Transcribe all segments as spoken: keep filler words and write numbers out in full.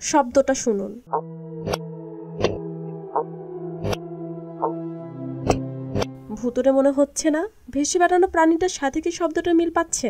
শব্দটা শুনুন। ভুতুড়ে মনে হচ্ছে না? ভেসে বেড়ানো প্রাণীটার সাথে কি শব্দটা মিল পাচ্ছেন?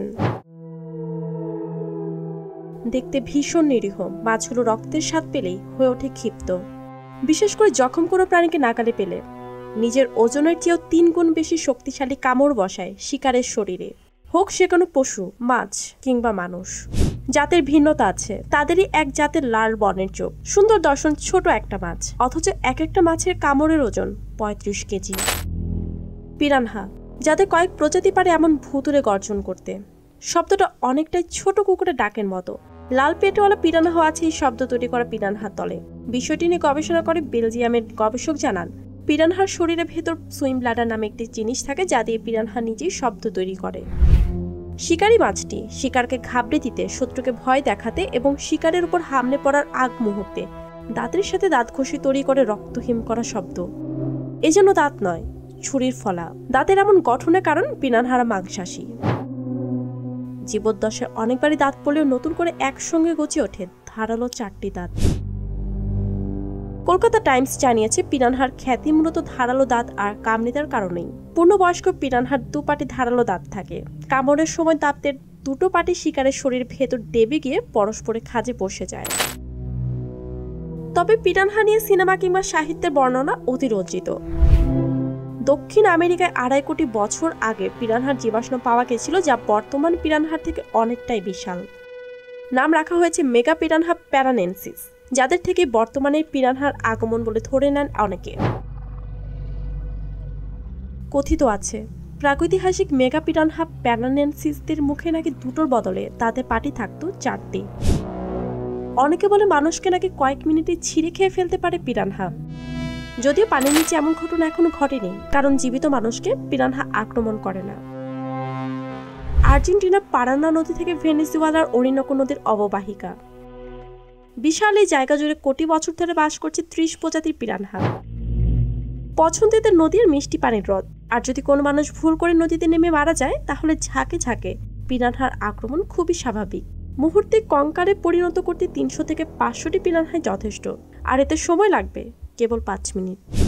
দেখতে ভীষণ নিরীহ, মাছগুলো রক্তের স্বাদ পেলেই হয়ে ওঠে ক্ষিপ্ত, বিশেষ করে জখম কোনো প্রাণীকে নাগালে পেলে। নিজের ওজনের চেয়েও তিন গুণ বেশি শক্তিশালী কামড় বসায় শিকারের শরীরে, হোক সে কোনো পশু, মাছ কিংবা মানুষ। জাতের ভিন্নতা আছে, তাদেরই এক জাতের লাল বর্ণের চোখ, সুন্দর দর্শন, ছোট একটা মাছ, অথচ এক একটা মাছের কামড়ের ওজন পঁয়ত্রিশ কেজি। পিরানহা, যাদের কয়েক প্রজাতি পারে এমন ভুতুড়ে গর্জন করতে। শব্দটা অনেকটাই ছোট কুকুরের ডাকের মতো। লাল পেটওয়ালা পিরানহা আছে এই শব্দ তৈরি করা পিরানহার তলে। বিষয়টি নিয়ে গবেষণা করে বেলজিয়ামের গবেষক জানান, পিরানহার শরীরের ভেতর সুইম ব্লাডার নামে একটি জিনিস থাকে, যা দিয়ে পিরানহা নিজেই শব্দ তৈরি করে। শিকারী মাছটি শিকারকে ঘাবড়ে দিতে, শত্রুকে ভয় দেখাতে এবং শিকারের উপর হামলে পড়ার আগ মুহূর্তে দাঁতের সাথে দাঁত ঘষে তৈরি করে রক্তহিম করা শব্দ। এজন্য দাঁত নয়, ছুরির ফলা। দাঁতের এমন গঠনের কারণ পিরানহারা মাংসাশী। জীবদ্দশায় অনেকবারই দাঁত পড়লেও নতুন করে একসঙ্গে গজিয়ে ওঠে ধারালো চারটি দাঁত। কলকাতা টাইমস জানিয়েছে, পিরানহার খ্যাতি মূলত ধারালো দাঁত আর কামড়িদার কারণেই। পূর্ণবয়স্ক পিরানহার দুপাটি ধারালো দাঁত থাকে। কামড়ের সময় দাঁতের দুটো পাটি শিকারের শরীরের ভেতর ডেবে গিয়ে পরস্পরের খাঁজে বসে যায়। তবে পিরানহা নিয়ে সিনেমা কিংবা সাহিত্যের বর্ণনা অতিরঞ্জিত। দক্ষিণ আমেরিকায় আড়াই কোটি বছর আগে পিরানহার জীবাশ্ম পাওয়া গেছিল, যা বর্তমান পিরানহার থেকে অনেকটাই বিশাল। নাম রাখা হয়েছে মেগা পিরানহা প্যারানেনসিস, যাদের থেকে বর্তমানে পিরানহার আগমন বলে ধরে নেন অনেকে। কথিত আছে, প্রাগৈতিহাসিক মেগা পিরানহা প্যারানেনসিসদের মুখে নাকি দুটোর বদলে তাদের পাটি থাকতো চারটি। অনেকে বলে মানুষকে নাকি কয়েক মিনিটে ছিঁড়ে খেয়ে ফেলতে পারে পিরানহা। যদিও পানির নিচে এমন ঘটনা এখনো ঘটেনি, কারণ জীবিত মানুষকে পিরানহা আক্রমণ করে না। আর্জেন্টিনার পারানা নদী থেকে ভেনেজুয়েলার ওরিনোকো নদীর অববাহিকা, বিশাল এই জায়গা জুড়ে কোটি বছর ধরে বাস করছে ত্রিশ প্রজাতির পিরানহা। পছন্দের নদীর মিষ্টি পানির হ্রদ, আর যদি কোনো মানুষ ভুল করে নদীতে নেমে মারা যায়, তাহলে ঝাঁকে ঝাঁকে পিরানহার আক্রমণ খুবই স্বাভাবিক। মুহূর্তে কঙ্কালে পরিণত করতে তিনশো থেকে পাঁচশোটি পিরানহাই যথেষ্ট, আর এতে সময় লাগবে কেবল পাঁচ মিনিট।